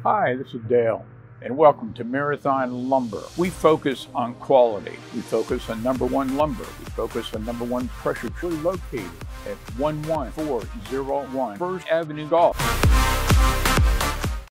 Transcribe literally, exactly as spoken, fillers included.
Hi, this is Dale, and welcome to Marathon Lumber. We focus on quality. We focus on number one lumber. We focus on number one pressure. We're located at one one four zero one First Avenue Golf.